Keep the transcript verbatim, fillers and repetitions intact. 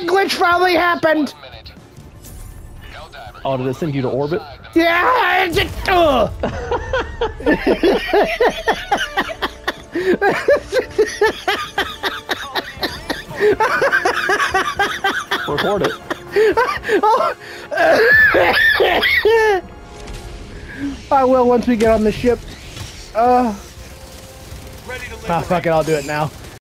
that glitch probably happened. Oh, did it send you to orbit? Yeah, it's just, uh. Record it. Oh. I will once we get on the ship. Uh, ah, fuck it, I'll do it now.